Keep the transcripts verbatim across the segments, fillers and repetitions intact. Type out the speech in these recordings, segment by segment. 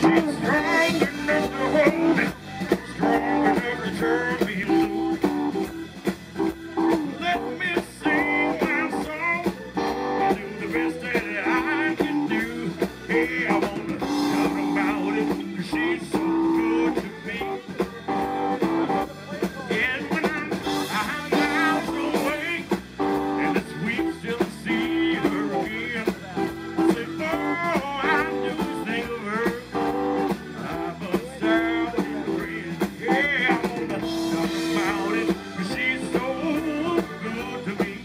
She's strong enough to hold me, strong enough to turn me loose. Let me sing my song and do the best that I can do. Hey, I wanna talk about it, 'cause she's so good to me. And when I'm, I'm miles away, and it's sweet still to see her again, I say, all I do is think of her. I bust out in the rain. Yeah, I wanna talk about it, 'cause she's so good to me.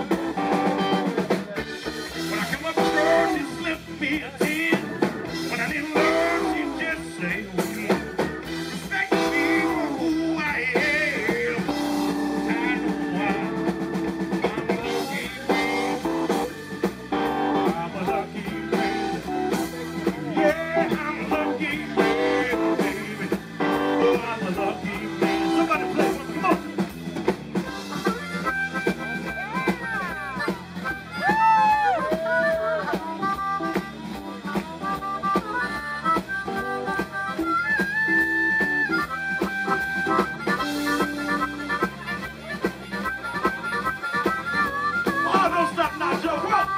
When I come up short, she slipped me a ten. When I need love, she just say when. Respect me for who I am. I know I'm a lucky man. I'm a lucky man. Yeah, I'm a lucky man, baby. Oh, I'm a lucky man. Somebody play one. Come on. Oh, don't stop now, Joe. Come on.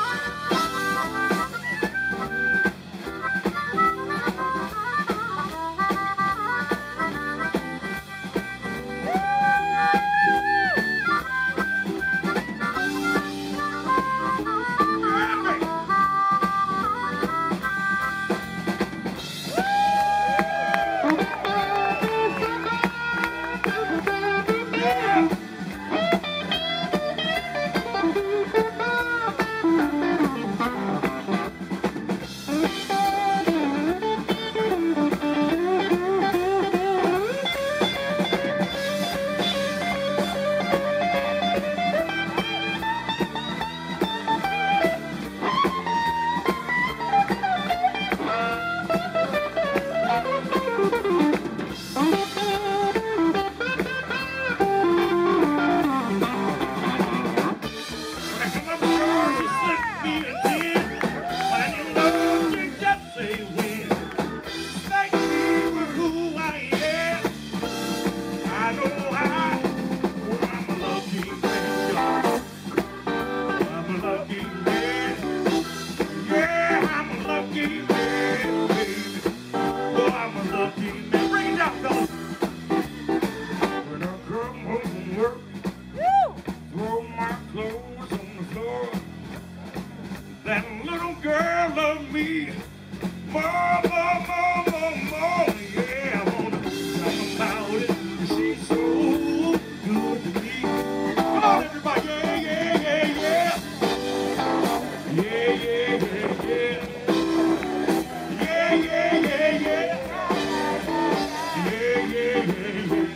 That little girl loved me more, more, more, more, more. Yeah, I wanna talk about it, 'cause she's so good to me. Come on, everybody. Yeah, yeah, yeah, yeah. Yeah, yeah, yeah, yeah. Yeah, yeah, yeah, yeah. Yeah, yeah, yeah, yeah.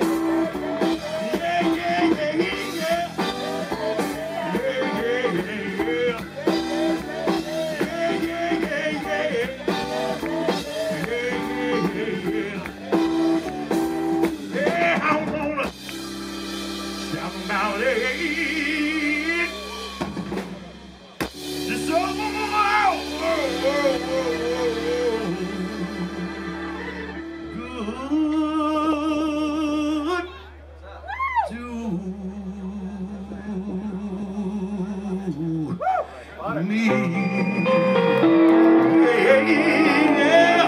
Yeah, yeah, yeah, yeah. Yeah, yeah, yeah, yeah. About it. Just so good to me. Yeah.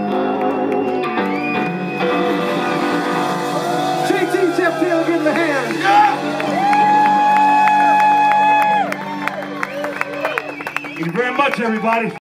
J T Jeff Taylor, give him a hand. Yeah. Thank you very much, everybody.